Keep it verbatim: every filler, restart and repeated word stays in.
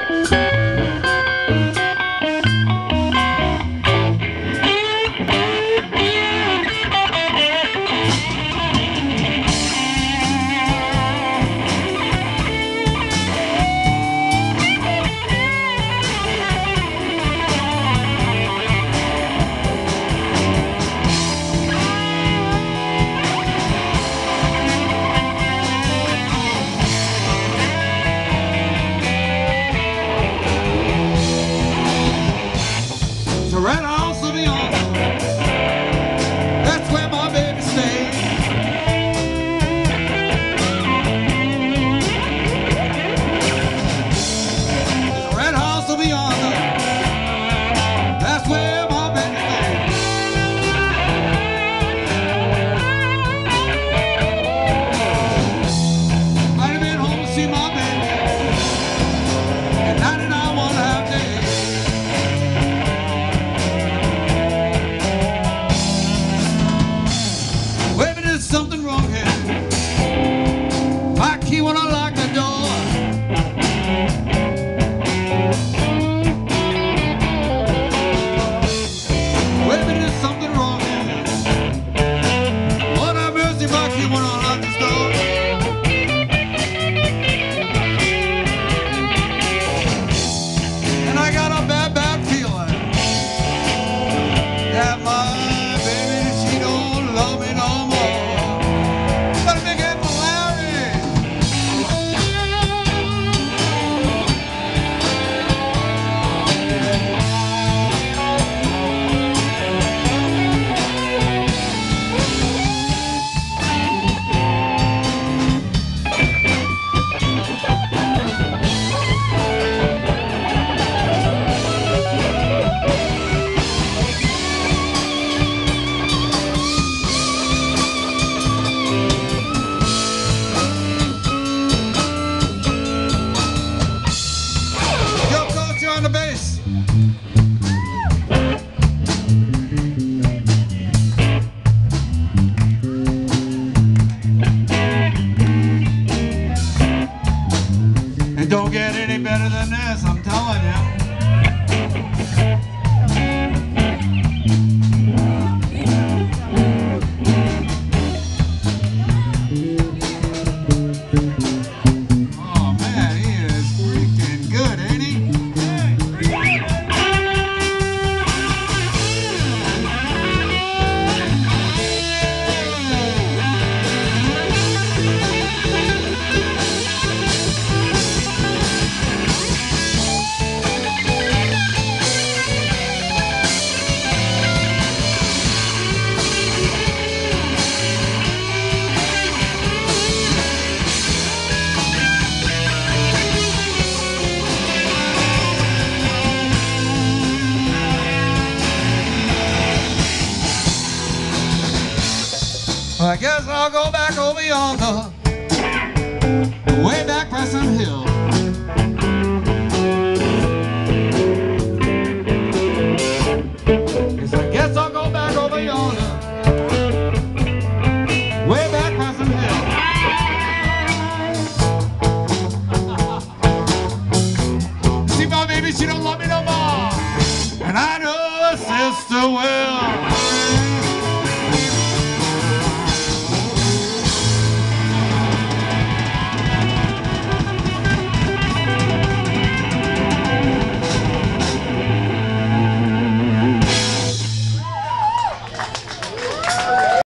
The red house will be on. That's where my baby stays. The red house will be on. That's where my baby stays. Might have been home to see my baby at ninety-nine one and a half days. Something wrong here. My key when I lock the door. Wait a minute, there's something wrong here. Lord have mercy, my key when I lock this door. And I got a bad, bad feeling that my baby, she don't love me no more. On the bass. It don't get any better than this, I'm telling you. Oh man, he is freaking good, ain't he? Well, I guess I'll go back over yonder, way back by some hill. Yes, I guess I'll go back over yonder, way back by some hill. See, my baby, she don't love me no more, and I know a sister will.